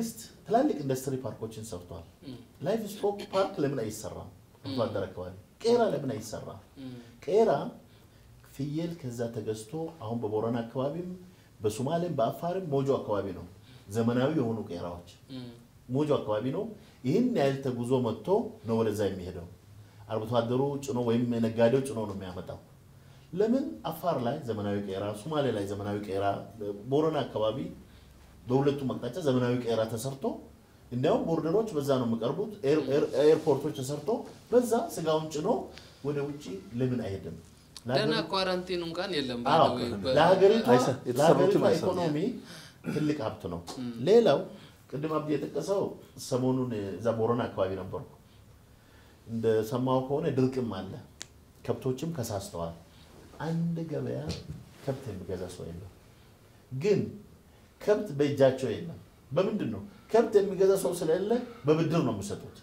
መንግስት ትላልቅ ኢንዱስትሪ ፓርኮችን ሰርቷል ላይፍ ስቶክ ፓርክ ለምን አይሰራም አርብቶ አካባቢ ቄራ ለምን አይሰራም ቄራ ፍየል ከዛ ተገዝቶ አሁን በቦረና አካባቢም በሶማሌም በአፋርም ሞጆ አካባቢ ነው ዘመናዊ የሆኑ ቄራዎች ሞጆ አካባቢ ነው ይሄን ያህል ተጉዞ መጥቶ ነው ወደዛ የሚሄደው አርብቶአደሩ ጭኖ ወይም ነጋዴው ጭኖ ነው የሚያመጣው ለምን አፋር ላይ ዘመናዊ ቄራ ሶማሌ ላይ ዘመናዊ ቄራ ቦረና አካባቢ በሁለቱ መቅጣጫ ዘመናዊ ቄራ ተሰርቶ እንደው ቦርደሮች በዛ ነው የሚቀርቡት ኤርፖርቶች ተሰርቶ በዛ ስጋውን ጭኖ ወደ ውጪ ለምን አይሄድም ለና ኳራንቲን እንኳን የለም ለሀገሪቱ ኢኮኖሚ ትልቅ ሀብት ነው ሌላው ቅድም አብዲ የተቀሰው ሰሞኑን እዛ ቦረና አካባቢ ነበርኩ እንደ ሰማው ከሆነ ድርቅም አለ ከብቶችም ከሳስተዋል አንድ ገበያ ከብት የሚገዛ ሰው የለም ግን ከብት በእጃቸው የለም በምንድነው ከብት የሚገዛ ሰው ስለሌለ በብድር ነው የሚሰጡት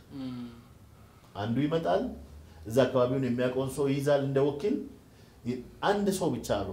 አንዱ ይመጣል እዛ አካባቢውን የሚያቆን ሰው ይዛል እንደ ወኪል አንድ ሰው ብቻ ነው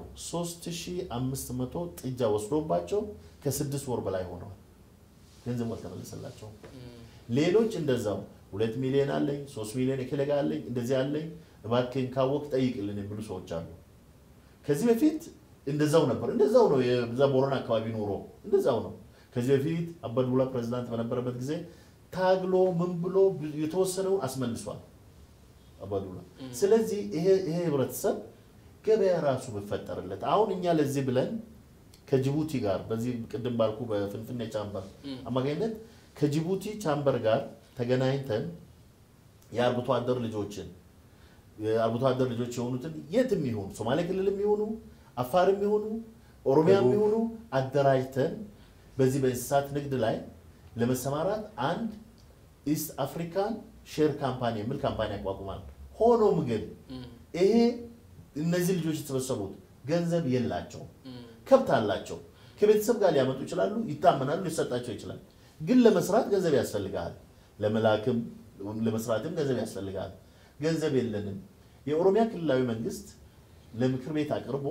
3500 ጥጃ ወስዶባቸው ከ6 ወር በላይ ሆነው ገንዘብ አልተመለሰላቸው ሌሎች እንደዛው 2 ሚሊዮን አለኝ 3 ሚሊዮን እከለጋ አለኝ እንደዚህ አለኝ እባክህን ካወቅ ጠይቅልን የሚሉ ሰዎች አሉ ከዚህ በፊት እንደዛው ነበር እንደዛው ነው የዛ ቦረና አካባቢ ኖሮ እንደዛው ነው ከዚህ በፊት አባዱላ ፕሬዝዳንት በነበረበት ጊዜ ታግሎ ምን ብሎ የተወሰነው አስመልሷል አባዱላ ስለዚህ ይሄ ህብረተሰብ ገበያ ራሱ በፈጠረለት አሁን እኛ ለዚህ ብለን ከጅቡቲ ጋር በዚህ ቅድም ባልኩ በፍንፍኔ ቻምበር አማካኝነት ከጅቡቲ ቻምበር ጋር ተገናኝተን የአርብቶአደር ልጆችን የአርብቶአደር ልጆች የሆኑትን የትም ይሁን ሶማሌ ክልልም ይሁኑ አፋርም ይሁኑ ኦሮሚያም ይሁኑ አደራጅተን በዚህ በእንስሳት ንግድ ላይ ለመሰማራት አንድ ኢስት አፍሪካን ሼር ካምፓኒ የሚል ካምፓኒ አቋቁሟል ሆኖም ግን ይሄ እነዚህ ልጆች ተሰበሰቡት ገንዘብ የላቸው ከብት አላቸው ከቤተሰብ ጋር ሊያመጡ ይችላሉ ይታመናሉ ሊሰጣቸው ይችላል ግን ለመስራት ገንዘብ ያስፈልጋል ለመላክም ለመስራትም ገንዘብ ያስፈልጋል ገንዘብ የለንም የኦሮሚያ ክልላዊ መንግስት ለምክር ቤት አቅርቦ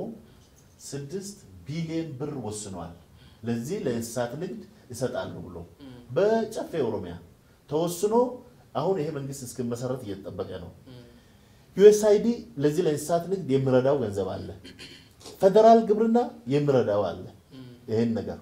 6 ቢሊዮን ብር ወስኗል ለዚህ ለእንስሳት ንግድ ይሰጣሉ ብሎ በጨፌ ኦሮሚያ ተወስኖ አሁን ይሄ መንግስት እስከመሰረት እየተጠበቀ ነው USAID ለዚህ ለእንስሳት ንግድ የሚረዳው ገንዘብ አለ ፌደራል ግብርና የሚረዳው አለ ይሄን ነገር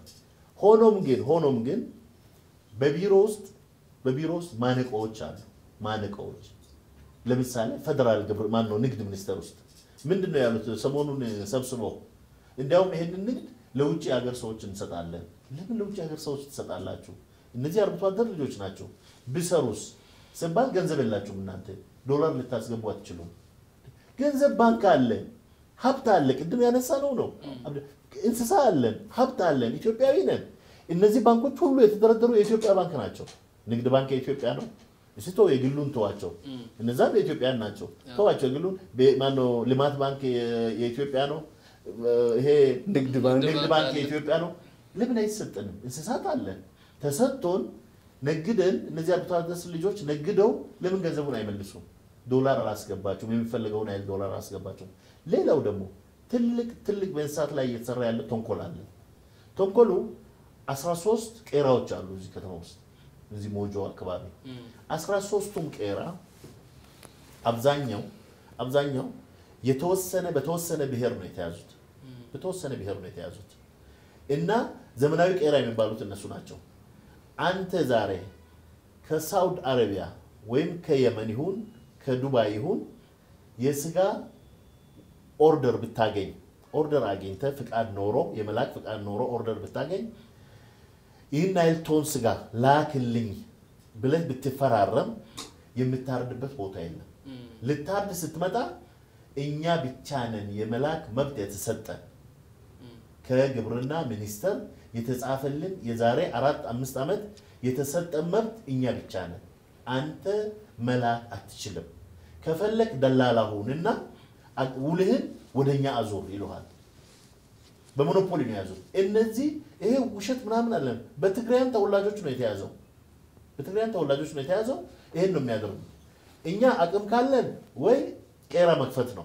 ሆኖም ግን በቢሮ ውስጥ ማነቆዎች አሉ ማነቆዎች ለምሳሌ ፌደራል ግብር ማን ነው ንግድ ሚኒስቴር ውስጥ ምንድነው ያሉት ሰሞኑን ሰብስቦ እንዲያውም ይሄን ንግድ ለውጪ ሀገር ሰዎች እንሰጣለን ለምን ለውጪ ሀገር ሰዎች ትሰጣላችሁ እነዚህ አርብቶአደር ልጆች ናቸው ቢሰሩስ ሰባል ገንዘብ የላችሁም እናንተ ዶላር ልታስገቡ አትችሉም ገንዘብ ባንክ አለ ሀብት አለ ቅድም ያነሳነው ነው እንስሳ አለን ሀብት አለን ኢትዮጵያዊ ነን እነዚህ ባንኮች ሁሉ የተደረደሩ የኢትዮጵያ ባንክ ናቸው ንግድ ባንክ የኢትዮጵያ ነው እሲቶ የግሉን ተዋቸው እነዛም የኢትዮጵያ ናቸው ተዋቸው ግሉን ማን ነው ልማት ባንክ የኢትዮጵያ ነው ይሄ ንግድ ባንክ የኢትዮጵያ ነው ለምን አይሰጠንም እንስሳት አለን ተሰጥቶን ነግደን እነዚህ አርብቶአደር ልጆች ነግደው ለምን ገንዘቡን አይመልሱም ዶላር አላስገባቸው የሚፈልገውን አይል ዶላር አስገባቸው ሌላው ደግሞ ትልቅ በእንስሳት ላይ እየተሰራ ያለ ተንኮል አለ ተንኮሉ 13 ቄራዎች አሉ እዚህ ከተማ ውስጥ እዚህ ሞጆ አካባቢ 13ቱም ቄራ አብዛኛው በተወሰነ ብሄር ነው የተያዙት እና ዘመናዊ ቄራ የሚባሉት እነሱ ናቸው አንተ ዛሬ ከሳውዲ አረቢያ ወይም ከየመን ይሁን ከዱባይ ይሁን የስጋ ኦርደር ብታገኝ ኦርደር አገኝተ ፍቃድ ኖሮ የመላክ ፍቃድ ኖሮ ኦርደር ብታገኝ ይህን አይል ቶን ስጋ ላክልኝ ብለህ ብትፈራረም የምታርድበት ቦታ የለም ልታርድ ስትመጣ እኛ ብቻ ነን የመላክ መብት የተሰጠን ከግብርና ሚኒስቴር የተጻፈልን የዛሬ 4-5 አመት የተሰጠ መብት እኛ ብቻ ነን አንተ መላክ አትችልም ከፈለክ ደላላ ሁንና ውልህን ወደኛ አዞር ይሉሃል በሞኖፖሊ ነው ያዙት እነዚህ ይሄ ውሸት ምናምን አለ በትግራይም ተወላጆች ነው የተያዘው ይሄን ነው የሚያደርጉ እኛ አቅም ካለን ወይ ቄራ መክፈት ነው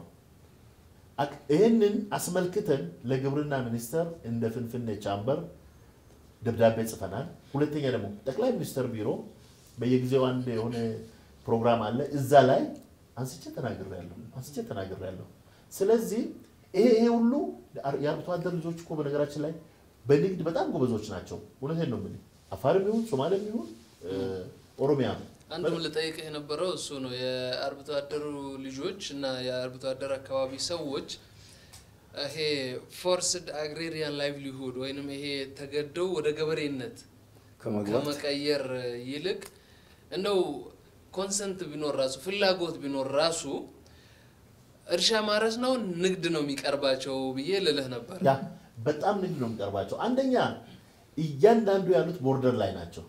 ይሄንን አስመልክተን ለግብርና ሚኒስቴር እንደ ፍንፍኔ ቻምበር ደብዳቤ ጽፈናል ሁለተኛ ደግሞ ጠቅላይ ሚኒስትር ቢሮ በየጊዜው አንድ የሆነ ፕሮግራም አለ እዛ ላይ አንስቼ ተናግሬያለሁ ስለዚህ ይሄ ሁሉ የአርብቶ አደር ልጆች እኮ በነገራችን ላይ በንግድ በጣም ጎበዞች ናቸው እውነቴን ነው ማለት አፋርም ይሁን ሶማሌም ይሁን ኦሮሚያ አንዱ ለጠይቀህ የነበረው እሱ ነው የአርብቶ አደሩ ልጆች እና የአርብቶ አደር አካባቢ ሰዎች ይሄ ፎርስድ አግሪሪያን ላይቭሊሁድ ወይንም ይሄ ተገደው ወደ ገበሬነት ከመቀየር ይልቅ እንደው ኮንሰንት ቢኖር ራሱ ፍላጎት ቢኖር ራሱ እርሻ ማረስ ነው ንግድ ነው የሚቀርባቸው ብዬ ልልህ ነበር ያ በጣም ንግድ ነው የሚቀርባቸው አንደኛ እያንዳንዱ ያሉት ቦርደር ላይ ናቸው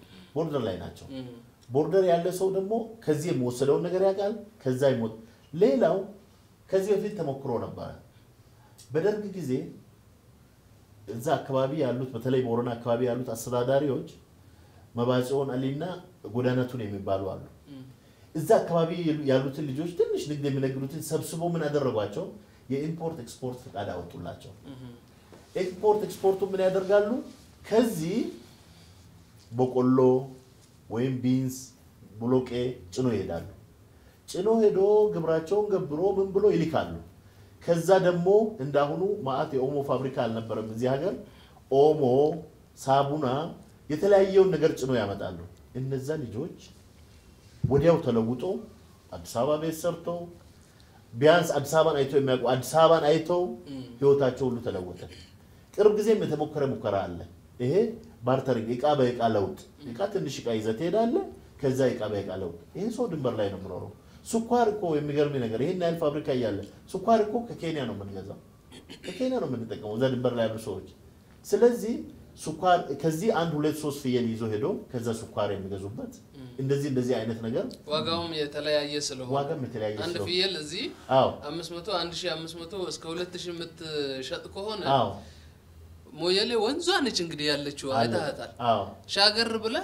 ቦርደር ያለ ሰው ደግሞ ከዚህ የሚወሰደው ነገር ያቃል ከዛ ይሞት ሌላው ከዚህ በፊት ተሞክሮ ነበር በደርግ ጊዜ እዛ አካባቢ ያሉት በተለይ ቦረና አካባቢ ያሉት አስተዳዳሪዎች መባጽዮን አሊና ጎዳናቱን የሚባሉ አሉ እዛ አካባቢ ያሉት ልጆች ትንሽ ንግድ የሚነግዱትን ሰብስቦ ምን አደረጓቸው የኢምፖርት ኤክስፖርት ፈቃድ አወጡላቸው ኢምፖርት ኤክስፖርቱ ምን ያደርጋሉ ከዚህ በቆሎ ወይም ቢንስ ብሎቄ ጭኖ ይሄዳሉ ጭኖ ሄዶ ግብራቸውን ገብሮ ምን ብሎ ይልካሉ ከዛ ደግሞ እንዳሁኑ ማአት የኦሞ ፋብሪካ አልነበረም እዚህ ሀገር ኦሞ ሳቡና የተለያየውን ነገር ጭኖ ያመጣሉ እነዛ ልጆች ወዲያው ተለውጦ አዲስ አበባ ቤት ሰርቶ ቢያንስ አዲስ አበባን አይቶ የሚያውቁ አዲስ አበባን አይቶ ህይወታቸው ሁሉ ተለወጠ ቅርብ ጊዜም የተሞከረ ሙከራ አለ ይሄ ባርተሪንግ እቃ በእቃ ለውጥ እቃ ትንሽ እቃ ይዘት ሄዳለ ከዛ እቃ በእቃ ለውጥ ይሄ ሰው ድንበር ላይ ነው ምኖረው ስኳር እኮ የሚገርም ነገር ይሄን ያህል ፋብሪካ ያያለ ስኳር እኮ ከኬንያ ነው የምንገዛው ከኬንያ ነው የምንጠቀመው እዛ ድንበር ላይ ያሉ ሰዎች ስለዚህ ስኳር ከዚህ 1 2 3 ፍየል ይዞ ሄዶ ከዛ ስኳር የሚገዙበት እንደዚህ አይነት ነገር ዋጋውም የተለያየ ስለሆነ አንድ ፍየል እዚህ 500 1500 እስከ 2000 የምትሸጥ ከሆነ ሞየሌ ወንዟ ነች እንግዲህ ያለችው አይታታል ሻገር ብለ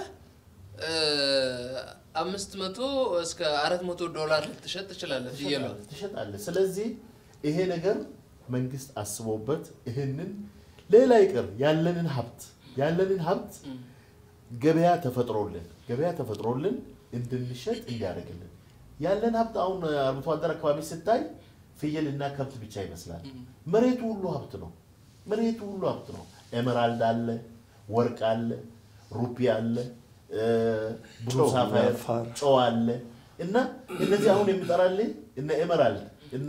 500 እስከ 400 ዶላር ልትሸጥ ትችላለህ ፍየል ትሸጣለህ ስለዚህ ይሄ ነገር መንግስት አስቦበት ይሄንን ሌላ ይቀር ያለንን ሀብት ገበያ ተፈጥሮልን እንድንሸጥ እንዲያደርግልን ያለን ሀብት አሁን አርብቶ አደር አካባቢ ስታይ ፍየልና ከብት ብቻ ይመስላል መሬቱ ሁሉ ሀብት ነው ኤመራልድ አለ ወርቅ አለ ሩፒ አለ ብሉ ሳፋየር ጨው አለ እና እነዚህ አሁን የሚጠራልኝ እነ ኤመራልድ እነ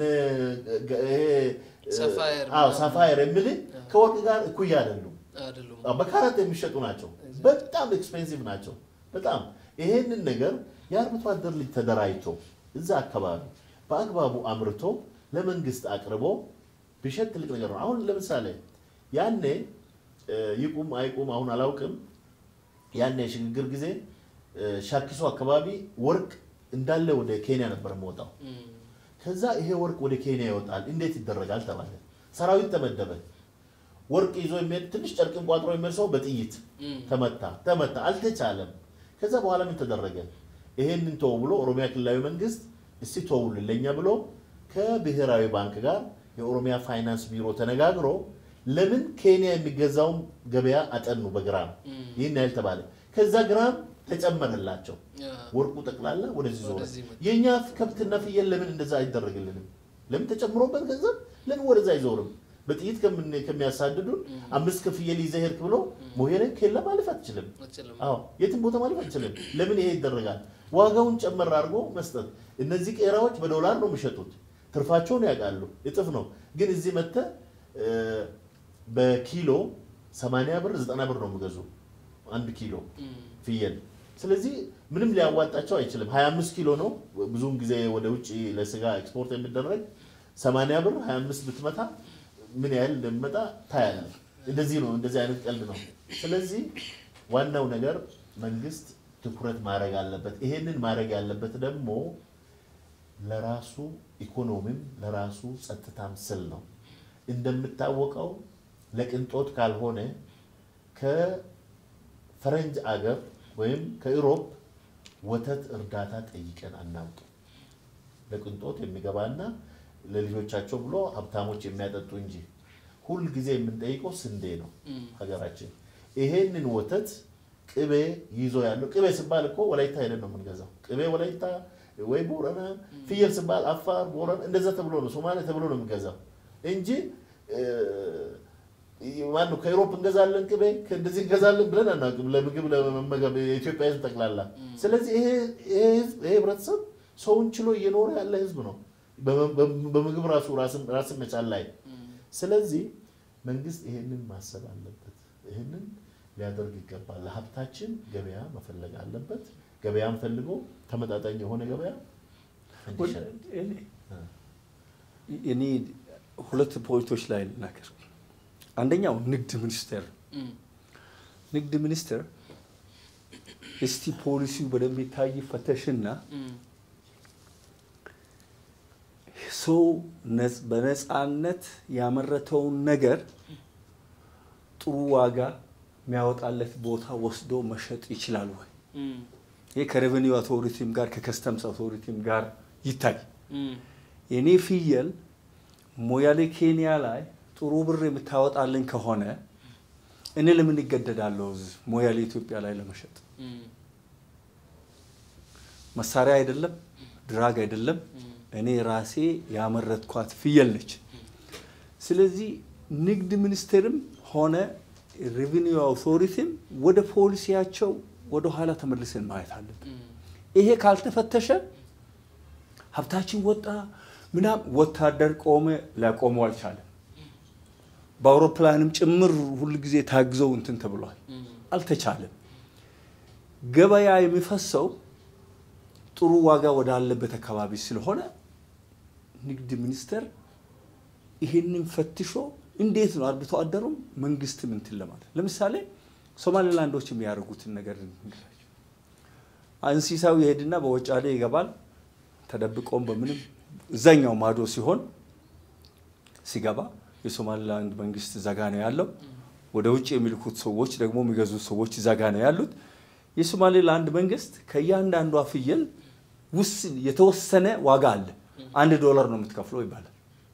ሳፋየር የሚል ከወርቅ ጋር እኩያ አይደሉም በካራት የሚሸጡ ናቸው በጣም ኤክስፔንሲቭ ናቸው በጣም ይሄንን ነገር የአርብቶ አደር ልጅ ተደራይቶ እዛ አካባቢ በአግባቡ አምርቶ ለመንግስት አቅርቦ ቢሸጥ ትልቅ ነገር ነው አሁን ለምሳሌ ያኔ ይቁም አይቁም አሁን አላውቅም ያኔ ሽግግር ጊዜ ሻክሶ አካባቢ ወርቅ እንዳለ ወደ ኬንያ ነበር የወጣው ከዛ ይሄ ወርቅ ወደ ኬንያ ይወጣል እንዴት ይደረጋል ተባለ ሰራዊት ተመደበ ወርቅ ይዞ የሚሄድ ትንሽ ጨርቅን ቋጥሮ የሚመርሰው በጥይት ተመታ አልተቻለም ከዛ በኋላ ምን ተደረገ ይሄንን ተው ብሎ ኦሮሚያ ክልላዊ መንግስት እስቲ ተውልን ለኛ ብሎ ከብሔራዊ ባንክ ጋር የኦሮሚያ ፋይናንስ ቢሮ ተነጋግሮ ለምን ኬንያ የሚገዛው ገበያ አጠኑ በግራም ይሄን ያህል ተባለ ከዛ ግራም ተጨመረላቸው ወርቁ ጠቅላላ ወደዚህ ዞረ የኛ ከብትና ፍየል ለምን እንደዛ አይደረግልንም ለምን ተጨምሮበት ገንዘብ ለምን ወደዛ አይዞርም በጥይት ከሚያሳድዱን 5 ከፍየል ይዘህርክ ብሎ ሞሄለ ከላ ማለፍ አትችልም የትም ቦታ ማለፍ አትችልም ለምን ይሄ ይደረጋል ዋጋውን ጨመር አድርጎ መስጠት እነዚህ ቄራዎች በዶላር ነው የሚሸጡት ትርፋቸውን ያቃሉ እጥፍ ነው ግን እዚህ መተ በኪሎ 80 ብር 90 ብር ነው የሚገዙ 1 ኪሎ ፍየል ስለዚህ ምንም ሊያዋጣቸው አይችልም 25 ኪሎ ነው ብዙውን ጊዜ ወደ ውጪ ለስጋ ኤክስፖርት የሚደረግ 80 ብር 25 ብትመታ ምን ያህል እንደመጣ ታያለ እንደዚህ ነው እንደዚህ አይነት ቀልድ ነው ስለዚህ ዋናው ነገር መንግስት ትኩረት ማድረግ አለበት ይሄንን ማድረግ ያለበት ደግሞ ለራሱ ኢኮኖሚም ለራሱ ጸጥታም ስል ነው እንደምታወቀው ለቅንጦት ካልሆነ ከፈረንጅ አገር ወይም ከዩሮፕ ወተት እርዳታ ጠይቀን አናውቅ ለቅንጦት የሚገባና ለልጆቻቸው ብሎ ሀብታሞች የሚያጠጡ እንጂ ሁሉ ጊዜ የምንጠይቀው ስንዴ ነው ሀገራችን ይሄንን ወተት ቅቤ ይዞ ያለው ቅቤ ሲባል እኮ ወላይታ ሄደን ነው የምንገዛው ቅቤ ወላይታ ወይ ቦረና ፍየል ሲባል አፋር ቦረና እንደዛ ተብሎ ነው ሶማሌ ተብሎ ነው የምንገዛው እንጂ ማን ነው ከዩሮፕ እንገዛለን ቅቤ ከእንደዚህ እንገዛለን ብለን አናውቅም ለምግብ ለመመገብ የኢትዮጵያ ህዝብ ጠቅላላ ስለዚህ ይሄ ህብረተሰብ ሰውን ችሎ እየኖረ ያለ ህዝብ ነው በምግብ ራስን መቻል ላይ ስለዚህ መንግስት ይሄንን ማሰብ አለበት ይሄንን ሊያደርግ ይገባል ለሀብታችን ገበያ መፈለግ አለበት ገበያን ፈልጎ ተመጣጣኝ የሆነ ገበያ እኔ ሁለት ፖይንቶች ላይ ልናገር አንደኛው ንግድ ሚኒስተር እስቲ ፖሊሲው በደንብ ይታይ ፈተሽና ሰው በነፃነት ያመረተውን ነገር ጥሩ ዋጋ የሚያወጣለት ቦታ ወስዶ መሸጥ ይችላል ወይ ይሄ ከሬቨኒው አውቶሪቲም ጋር ከከስተምስ አውቶሪቲም ጋር ይታይ የኔ ፍየል ሞያሌ ኬንያ ላይ ጥሩ ብር የምታወጣልኝ ከሆነ እኔ ለምን ይገደዳለሁ ሞያሌ ኢትዮጵያ ላይ ለመሸጥ መሳሪያ አይደለም ድራግ አይደለም እኔ ራሴ ያመረትኳት ፍየል ነች ስለዚህ ንግድ ሚኒስቴርም ሆነ ሬቨኒው አውቶሪቲም ወደ ፖሊሲያቸው ወደ ኋላ ተመልሰን ማየት አለብን ይሄ ካልተፈተሸ ሀብታችን ወጣ ምናም ወታደር ቆመ ላቆመው አልቻለም በአውሮፕላንም ጭምር ሁሉ ጊዜ ታግዘው እንትን ተብሏል አልተቻለም ገበያ የሚፈሰው ጥሩ ዋጋ ወዳለበት አካባቢ ስለሆነ ንግድ ሚኒስተር ይሄንን ፈትሾ እንዴት ነው አርብቶአደሩም መንግስት ምን ትለማለት ለምሳሌ ሶማሌላንዶች የሚያደርጉትን ነገር እንግዲህ አንሲሳው ይሄድና በወጫሌ ይገባል ተደብቆም በምንም እዛኛው ማዶ ሲሆን ሲገባ የሶማሌላንድ መንግስት ዘጋ ነው ያለው ወደ ውጭ የሚልኩት ሰዎች ደግሞ የሚገዙ ሰዎች ዘጋ ነው ያሉት የሶማሌላንድ መንግስት ከያንዳንዷ ፍየል ውስን የተወሰነ ዋጋ አለ $1 ነው የምትከፍለው ይባላል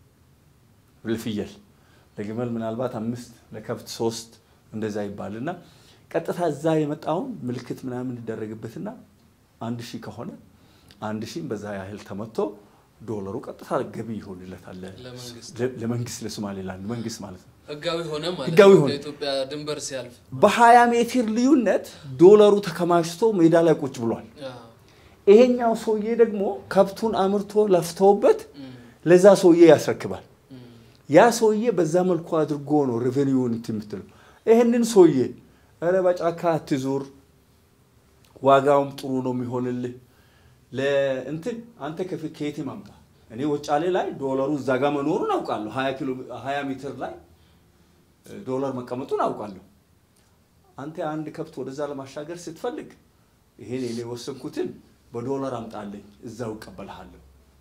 ለፍየል ለግመል ምናልባት 5 ለከብት 3 እንደዛ ይባልና ቀጥታ እዛ የመጣውን ምልክት ምናምን ይደረግበትና 1000 ከሆነ 1000 በዛ ያህል ተመቶ ዶላሩ ቀጥታ ገቢ ይሆንለታል ለመንግስት ለሶማሌላንድ መንግስት ማለት ነው ህጋዊ ሆነ ማለት በኢትዮጵያ ድንበር ሲያልፍ በ20 ሜትር ልዩነት ዶላሩ ተከማችቶ ሜዳ ላይ ቁጭ ብሏል ይሄኛው ሰውዬ ደግሞ ከብቱን አምርቶ ለፍተውበት ለዛ ሰውዬ ያስረክባል ያ ሰውዬ በዛ መልኩ አድርጎ ነው ሬቨኒውን እንትምትለው ይሄንን ሰውዬ አረ በጫካ አትዙር ዋጋውም ጥሩ ነው የሚሆንልህ ለእንትን አንተ ከየት ማምጣ እኔ ወጫሌ ላይ ዶላሩ ዛጋ መኖሩን አውቃለሁ 20 ሜትር ላይ ዶላር መቀመጡን አውቃለሁ አንተ አንድ ከብት ወደዛ ለማሻገር ስትፈልግ ይሄን እኔ ወሰንኩትን በዶላር አምጣልኝ እዛው ቀበልሃለሁ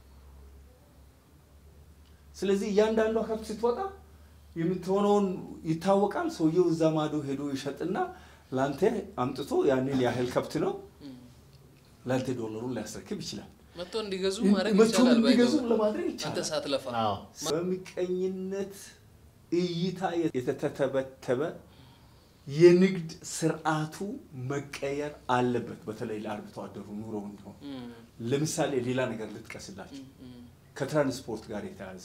ስለዚህ ያንዳንዱ ከብት ስትወጣ የምትሆነውን ይታወቃል ሰውየው እዛ ማዶ ሄዶ ይሸጥና ላንተ አምጥቶ ያንን ያህል ከብት ነው ላንተ ዶላሩን ሊያስረክብ ይችላል መጥቶ እንዲገዙ ማድረግ ይችላል እንዲገዙ ለማድረግ ይችላል አንተ ሳትለፋ በሚቀኝነት እይታ የተተተበተበ የንግድ ስርዓቱ መቀየር አለበት በተለይ ለአርብቶአደሩ ኑሮ ነው ለምሳሌ ሌላ ነገር ልጥቀስላችሁ ከትራንስፖርት ጋር የተያዘ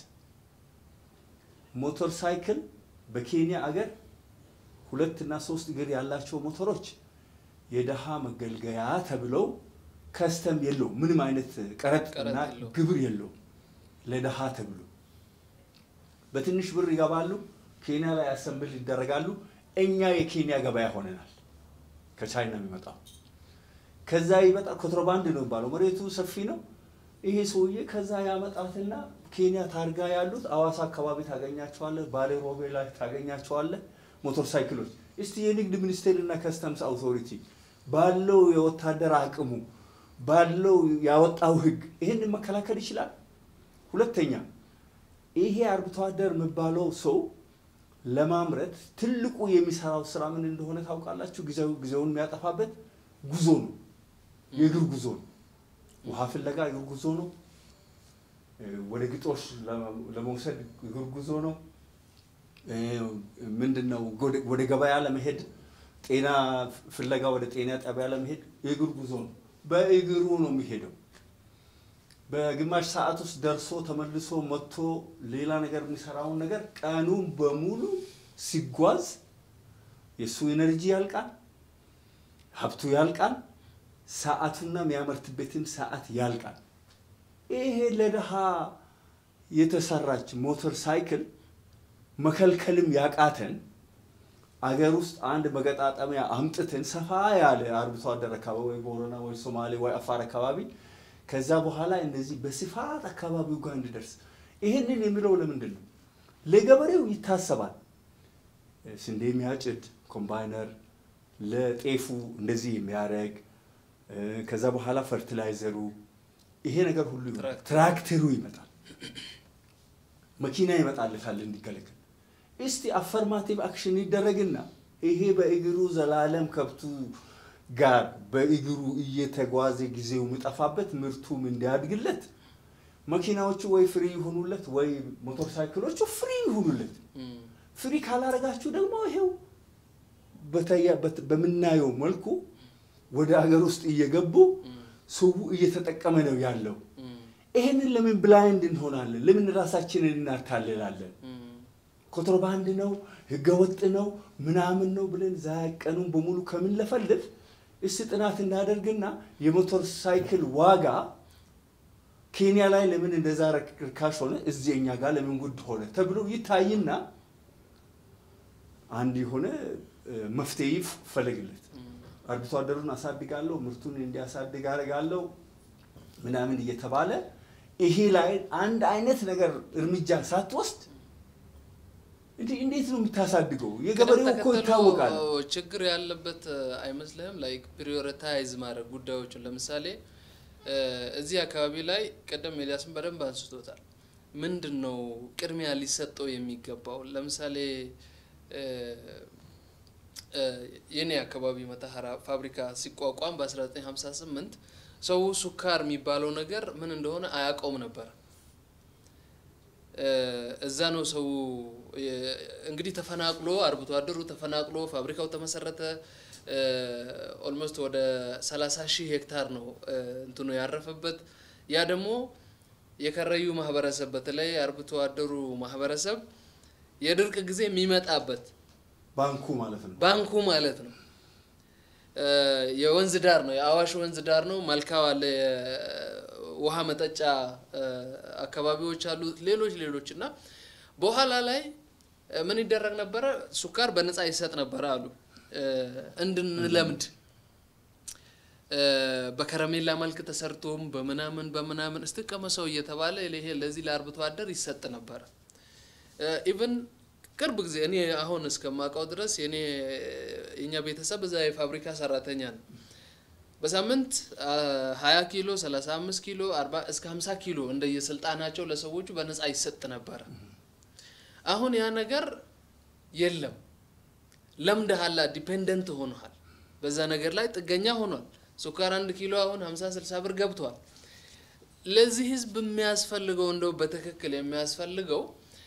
ሞተር ሳይክል በኬንያ አገር 2 እና 3 እግር ያላቸው ሞተሮች የደሃ መገልገያ ተብለው ከስተም የለው ምንም አይነት ቀረጥና ግብር የለው ለደሃ ተብሎ በትንሽ ብር ይገባሉ ኬንያ ላይ አሰምብል ይደረጋሉ እኛ የኬንያ ገበያ ሆነናል ከቻይና የሚመጣው ከዛ ይመጣ ኮንትሮባንድ ነው ባለው መሬቱ ሰፊ ነው ይሄ ሰውዬ ከዛ ያመጣትና ኬንያ ታርጋ ያሉት አዋሳ አካባቢ ታገኛቸዋለህ ባሌ ሮቤ ላይ ታገኛቸዋለህ ሞተር ሳይክሎች እስቲ የንግድ ሚኒስቴርና ከስተምስ አውቶሪቲ ባለው የወታደር አቅሙ ባለው ያወጣው ህግ ይሄን መከላከል ይችላል ሁለተኛ ይሄ አርብቶአደር መባለው ሰው ለማምረት ትልቁ የሚሰራው ስራ ምን እንደሆነ ታውቃላችሁ ጊዜውን የሚያጠፋበት ጉዞ ነው የእግር ጉዞ ነው ውሃ ፍለጋ የእግር ጉዞ ነው ወደ ግጦሽ ለመውሰድ የእግር ጉዞ ነው ምንድነው ወደ ገበያ ለመሄድ ጤና ፍለጋ ወደ ጤና ጣቢያ ለመሄድ የእግር ጉዞ ነው በእግሩ ነው የሚሄደው በግማሽ ሰዓት ውስጥ ደርሶ ተመልሶ መጥቶ ሌላ ነገር የሚሰራው ነገር ቀኑን በሙሉ ሲጓዝ የሱ ኢነርጂ ያልቃል ሀብቱ ያልቃል ሰዓቱና የሚያመርትበትም ሰዓት ያልቃል ይሄ ለደሃ የተሰራች ሞተር ሳይክል መከልከልም ያቃተን አገር ውስጥ አንድ መገጣጠሚያ አምጥተን ሰፋ ያለ አርብቶአደር አካባቢ ወይ ቦረና ወይ ሶማሌ ወይ አፋር አካባቢ ከዛ በኋላ እንደዚህ በስፋት አካባቢው ጋር እንዲደርስ ይሄንን የሚለው ለምንድን ነው ለገበሬው ይታሰባል ስንዴ የሚያጭድ ኮምባይነር ለጤፉ እንደዚህ የሚያረግ ከዛ በኋላ ፈርቲላይዘሩ ይሄ ነገር ሁሉ ትራክተሩ ይመጣል መኪና ይመጣልታል እንዲገለገል እስቲ አፈርማቲቭ አክሽን ይደረግና ይሄ በእግሩ ዘላለም ከብቱ ጋር በእግሩ እየተጓዘ ጊዜው ምጣፋበት ምርቱም እንዲያድግለት መኪናዎቹ ወይ ፍሪ ይሆኑለት ወይ ሞተር ሳይክሎቹ ፍሪ ይሆኑለት ፍሪ ካላረጋችሁ ደግሞ ይሄው በመናየው መልኩ ወደ አገር ውስጥ እየገቡ ሰው እየተጠቀመ ነው ያለው ይሄንን ለምን ብላይንድ እንሆናለን ለምን ራሳችንን እናታለላለን ኮንትሮባንድ ነው ህገወጥ ነው ምናምን ነው ብለን ዛቀኑን በሙሉ ከምን ለፈልፍ እስ ጥናት እናደርግና የሞተር ሳይክል ዋጋ ኬንያ ላይ ለምን እንደዛ ርካሽ ሆነ እዚህኛ ጋር ለምን ጉድ ሆነ ተብሎ ይታይና አንድ ሆነ መፍትሄ ይፈልግለት አርብቶአደሩን አሳድጋለሁ ምርቱን እንዲያሳድግ አረጋለሁ ምናምን እየተባለ ይሄ ላይ አንድ አይነት ነገር እርምጃ ሳትወስድ እንዴት ነው የምታሳድገው የገበሬው እኮ ይታወቃል ችግር ያለበት አይመስልህም ላይክ ፕሪዮሪታይዝ ማድረግ ጉዳዮችን ለምሳሌ እዚህ አካባቢ ላይ ቀደም ኤልያስን በደንብ አንስቶታል ምንድነው ቅድሚያ ሊሰጠው የሚገባው ለምሳሌ የኔ አካባቢ መታሃራ ፋብሪካ ሲቋቋም በ1958 ሰው ሱካር የሚባለው ነገር ምን እንደሆነ አያውቀውም ነበር እዛ ነው ሰው እንግዲህ ተፈናቅሎ አርብቶአደሩ ተፈናቅሎ ፋብሪካው ተመሰረተ ኦልሞስት ወደ 30,000 ሄክታር ነው እንትኑ ያረፈበት ያ ደግሞ የከረዩ ማህበረሰብ በተለይ አርብቶአደሩ ማህበረሰብ የድርቅ ጊዜ የሚመጣበት ባንኩ ማለት ነው የወንዝ ዳር ነው የአዋሽ ወንዝ ዳር ነው መልካው አለ ውሃ መጠጫ አካባቢዎች አሉ ሌሎችና በኋላ ላይ ምን ይደረግ ነበር ሱካር በነፃ ይሰጥ ነበር አሉ እንድንለምድ በከረሜላ መልክ ተሰርቶም በመናምን እስተቀመሰው እየተባለ ለይሄ ለዚህ ለአርብቶአደር ይሰጥ ነበር ኢቭን ቅርብ ጊዜ እኔ አሁን እስከማውቀው ድረስ የኛ ቤተሰብ እዛ የፋብሪካ ሰራተኛ ነው በሳምንት 20 ኪሎ 35 ኪሎ 40 እስከ 50 ኪሎ እንደየስልጣናቸው ለሰዎቹ በነፃ ይሰጥ ነበር አሁን ያ ነገር የለም ለምደሃላ ዲፔንደንት ሆኗል በዛ ነገር ላይ ጥገኛ ሆኗል ሱካር 1 ኪሎ አሁን 50 60 ብር ገብቷል ለዚህ ህዝብ የሚያስፈልገው እንደው በትክክል የሚያስፈልገው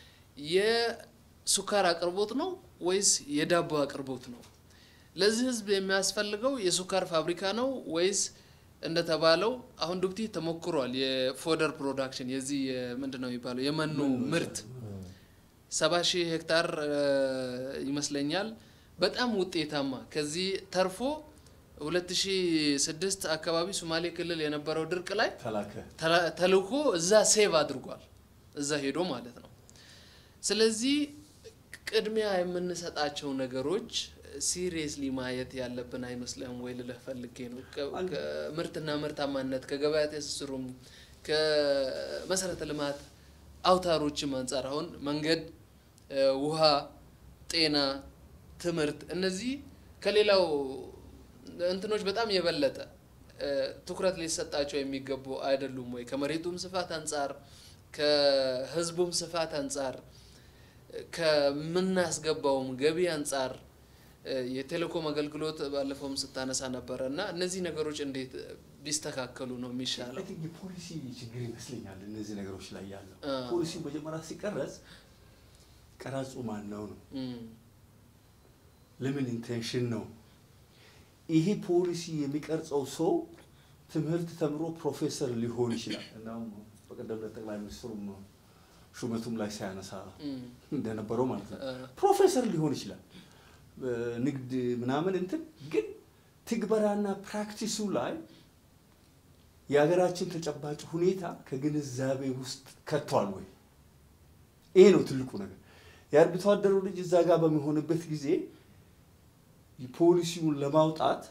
የሱካር አቅርቦት ነው ወይስ የዳቦ አቅርቦት ነው ለዚህ ህዝብ የሚያስፈልገው የሱካር ፋብሪካ ነው ወይስ እንደተባለው አሁን ዱክቲ ተሞክሯል የፎደር ፕሮዳክሽን የዚህ ምንድነው የሚባለው የመኖ ምርት 70,000 ሄክታር ይመስለኛል በጣም ውጤታማ ከዚህ ተርፎ 2006 አካባቢ ሶማሌ ክልል የነበረው ድርቅ ላይ ተልኮ እዛ ሴቭ አድርጓል እዛ ሄዶ ማለት ነው ስለዚህ ቅድሚያ የምንሰጣቸው ነገሮች ሲሪየስሊ ማየት ያለብን አይመስልም ወይ ለፈልጌ ነው ምርትና ምርታማነት ከገበያ ተስስሩም ከመሰረተ ልማት አውታሮችም አንፃር አሁን መንገድ ውሃ ጤና ትምርት እነዚህ ከሌላው እንትኖች በጣም የበለጠ ትኩረት ሊሰጣቸው የሚገቡ አይደሉም ወይ ከመሬቱም ስፋት አንፃር ከህዝቡም ስፋት አንፃር ከመናስገባውም ገቢ አንፃር የቴሌኮም አገልግሎት ባለፈውም ስታነሳ ነበርና እነዚህ ነገሮች እንዴት ቢስተካከሉ ነው የሚሻለው የፖሊሲ ችግር ይመስለኛል እነዚህ ነገሮች ላይ ያለው ፖሊሲው በጀመራ ሲቀረጽ ቀራጹ ማን ነው ለምን ኢንቴንሽን ነው ይሄ ፖሊሲ የሚቀርጸው ሰው ትምህርት ተምሮ ፕሮፌሰር ሊሆን ይችላል እና በቀደም ለጠቅላይ ሚኒስትሩም ሹመቱም ላይ ሲያነሳ እንደነበረው ማለት ነው ፕሮፌሰር ሊሆን ይችላል ንግድ ምናምን እንትን ግን ትግበራና ፕራክቲሱ ላይ የሀገራችን ተጨባጭ ሁኔታ ከግንዛቤ ውስጥ ከቷል ወይ ይሄ ነው ትልቁ ነገር የአርብቶአደሩ ልጅ እዛ ጋር በሚሆንበት ጊዜ ፖሊሲውን ለማውጣት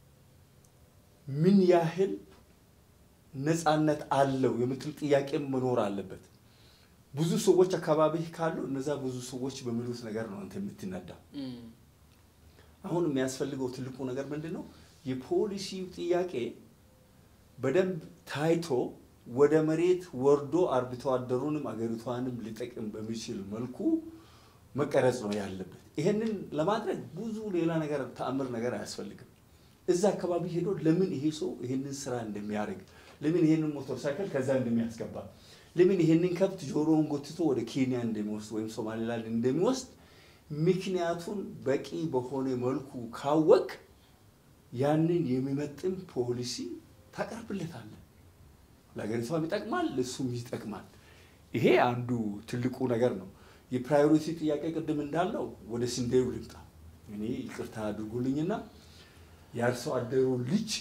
ምን ያህል ነፃነት አለው የምትል ጥያቄ መኖር አለበት ብዙ ሰዎች አካባቢ ካሉ እነዛ ብዙ ሰዎች በሚሉት ነገር ነው አንተ የምትነዳ አሁን የሚያስፈልገው ትልቁ ነገር ምንድነው የፖሊሲው ጥያቄ በደንብ ታይቶ ወደ መሬት ወርዶ አርብቶአደሩንም አገሪቷንም ሊጠቅም በሚችል መልኩ መቀረጽ ነው ያለበት ይሄንን ለማድረግ ብዙ ሌላ ነገር ተአምር ነገር አያስፈልግም እዛ አካባቢ ሄዶ ለምን ይሄ ሰው ይሄንን ስራ እንደሚያደርግ ለምን ይሄንን ሞተር ሳይክል ከዛ እንደሚያስገባ ለምን ይሄንን ከብት ጆሮውን ጎትቶ ወደ ኬንያ እንደሚወስድ ወይም ሶማሊላንድ እንደሚወስድ ምክንያቱን በቂ በሆነ መልኩ ካወቅ ያንን የሚመጥን ፖሊሲ ታቀርብለታለህ ለሀገሪቷም ይጠቅማል ለሱም ይጠቅማል ይሄ አንዱ ትልቁ ነገር ነው የፕራዮሪቲ ጥያቄ ቅድም እንዳለው ወደ ስንዴው ልምጣ እኔ ይቅርታ አድርጉልኝና የአርሶ አደሩ ልጅ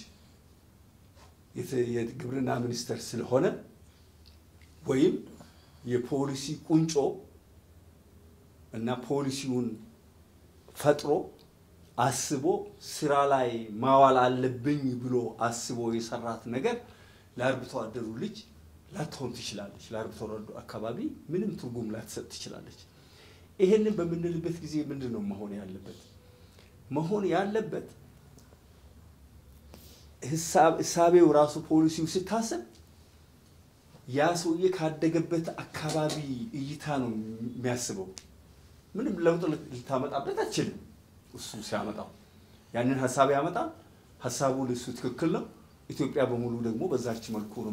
የግብርና ሚኒስተር ስለሆነ ወይም የፖሊሲ ቁንጮ እና ፖሊሲውን ፈጥሮ አስቦ ስራ ላይ ማዋል አለብኝ ብሎ አስቦ የሰራት ነገር ለአርብቶአደሩ ልጅ ላትሆን ትችላለች ለአርብቶአደሩ አካባቢ ምንም ትርጉም ላትሰጥ ትችላለች ይሄንን በምንልበት ጊዜ ምንድነው መሆን ያለበት ሂሳቤው ራሱ ፖሊሲው ሲታሰብ ያ ሰውዬ ካደገበት አካባቢ እይታ ነው የሚያስበው ምንም ለውጥ ልታመጣበት አትችልም እሱ ሲያመጣው ያንን ሐሳብ ያመጣል ሐሳቡ ለሱ ትክክል ነው ኢትዮጵያ በሙሉ ደግሞ በዛች መልኩ ነው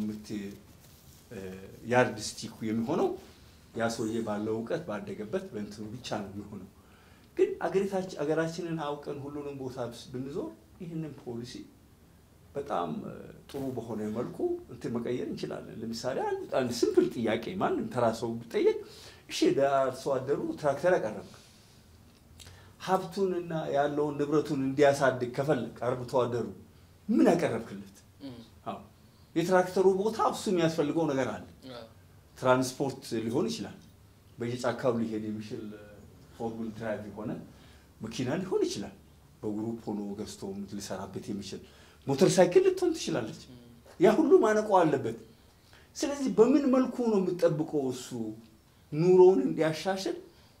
ያርድስቲኩ የሚሆነው ያ ሰውዬ ባለው ዕውቀት ባደገበት በእንትኑ ብቻ ነው የሚሆነው ግን አገራችንን አውቀን ሁሉንም ቦታ ብንዞር ይሄንን ፖሊሲ በጣም ጥሩ በሆነ መልኩ እንትን መቀየር እንችላለን ለምሳሌ አንድ ሲምፕል ጥያቄ ማንም ተራሰው ቢጠየቅ እሺ ለአርሶ አደሩ ትራክተር ያቀርብ ሀብቱንና ያለውን ንብረቱን እንዲያሳድግ ከፈለክ አርብቶአደሩ ምን ያቀርብክለት አዎ የትራክተሩ ቦታ እሱ የሚያስፈልገው ነገር አለ ትራንስፖርት ሊሆን ይችላል በየጫካው ሊሄድ የሚችል ፎር ዊል ድራይቭ ሆነ መኪና ሊሆን ይችላል በግሩፕ ሆኖ ገዝቶ ሊሰራበት የሚችል ሞተር ሳይክል ልትሆን ትችላለች ያ ሁሉ ማነቆ አለበት ስለዚህ በምን መልኩ ነው የምትጠብቀው እሱ ኑሮውን እንዲያሻሽል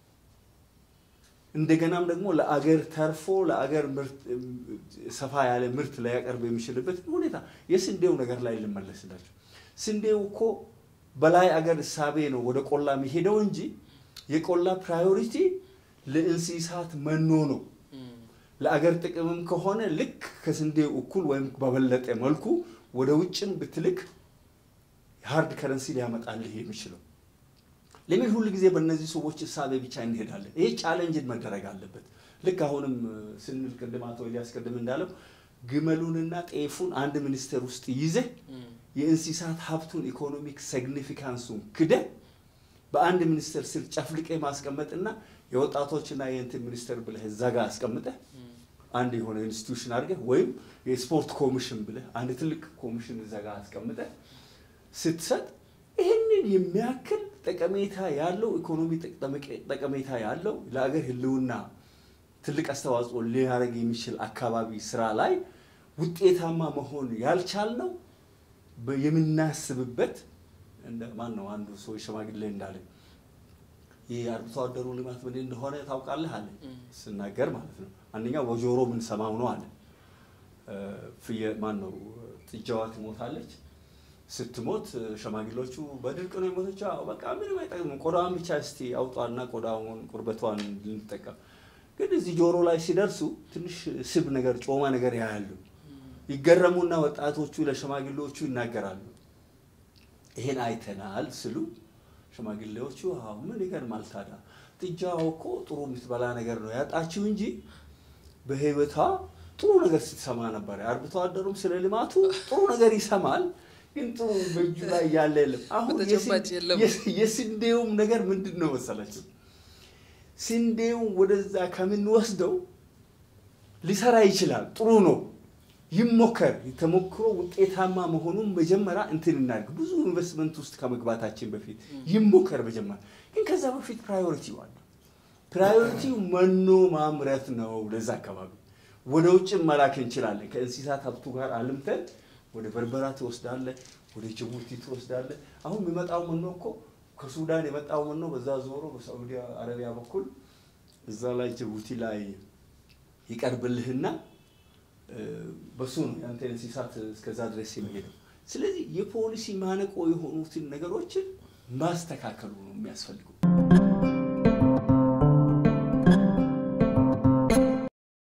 እንደገናም ደግሞ ለአገር ተርፎ ለአገር ምርት ሰፋ ያለ ምርት ላይ ያቀርብ የሚችልበት ሁኔታ የስንዴው ነገር ላይ ልመለስላችሁ ስንዴው እኮ በላይ አገር ሳቤ ነው ወደ ቆላ የሚሄደው እንጂ የቆላ ፕራዮሪቲ ለእንስሳት መኖ ነው ለአገር ጥቅምም ከሆነ ልክ ከስንዴው እኩል ወይም በበለጠ መልኩ ወደ ውጭም ብትልክ ሃርድ ከረንሲ ሊያመጣልህ የሚችለው ለምን ሁሉ ጊዜ በእነዚህ ሰዎች ሳቤ ብቻ እንሄዳለን ይሄ ቻሌንጅ መደረግ አለበት ልክ አሁንም ስንል ቅድማቶ ሊያስቀድም እንዳለው ግመሉንና ጤፉን አንድ ሚኒስተር ውስጥ ይዘ የእንስሳት ሀብቱን ኢኮኖሚክ ሲግኒፊካንሱን ክደ በአንድ ሚኒስተር ስር ጨፍልቀ ማስቀመጥና የወጣቶችና የእንትን ሚኒስተር ብለህ ዘጋ አስቀምጠ አንድ የሆነ ኢንስቲትዩሽን አድርገ ወይም የስፖርት ኮሚሽን ብለህ አንድ ትልቅ ኮሚሽን ዘጋ አስቀምጠ ስትሰጥ ይሄንን የሚያክል ጠቀሜታ ያለው ኢኮኖሚ ጠቀሜታ ያለው ለአገር ህልውና ትልቅ አስተዋጽኦ ሊያደርግ የሚችል አካባቢ ስራ ላይ ውጤታማ መሆን ያልቻልነው የምናስብበት እንደ ማን ነው አንዱ ሰው ሽማግሌ እንዳለ የአርብቶአደሩ ልማት ምን እንደሆነ ታውቃለህ አለ ስናገር ማለት ነው አንደኛው በጆሮ ምን ሰማው ነው አለ ማን ነው ጥጃዋ ትሞታለች ስትሞት ሸማግሌዎቹ በድርቅ ነው የሞተችው በቃ ምንም አይጠቅም ቆዳዋን ብቻ እስቲ አውጣና ቆዳውን ቁርበቷን ልንጠቀም ግን እዚህ ጆሮ ላይ ሲደርሱ ትንሽ ስብ ነገር ጮማ ነገር ያያሉ ይገረሙና ወጣቶቹ ለሸማግሌዎቹ ይናገራሉ ይሄን አይተናል ስሉ ሸማግሌዎቹ ምን ይገርማል ታዲያ ጥጃው እኮ ጥሩ ምትበላ ነገር ነው ያጣችው እንጂ በህይወቷ ጥሩ ነገር ስትሰማ ነበር አርብቶአደሩም ስለ ልማቱ ጥሩ ነገር ይሰማል ግን ጥሩ በእጁ ላይ ያለ የለም አሁን የስንዴውም ነገር ምንድነው መሰላችሁ ስንዴው ወደዛ ከምን ወስደው ሊሰራ ይችላል ጥሩ ነው ይሞከር ተሞክሮ ውጤታማ መሆኑን መጀመሪያ እንትን እናድርግ ብዙ ኢንቨስትመንት ውስጥ ከመግባታችን በፊት ይሞከር መጀመሪያ ግን ከዛ በፊት ፕራዮሪቲው መኖ ማምረት ነው ለዛ አካባቢ ወደ ውጭ መላክ እንችላለን ከእንስሳት ሀብቱ ጋር አልምተን ወደ በርበራ ተወስዳለ ወደ ጅቡቲ ተወስዳለ አሁን የሚመጣው መኖ እኮ ከሱዳን የመጣው መኖ በዛ ዞሮ በሳዑዲ አረቢያ በኩል እዛ ላይ ጅቡቲ ላይ ይቀርብልህና በሱ ነው ያንተ እንስሳት እስከዛ ድረስ የሚሄደው ስለዚህ የፖሊሲ ማነቆ የሆኑትን ነገሮችን ማስተካከሉ ነው የሚያስፈልገው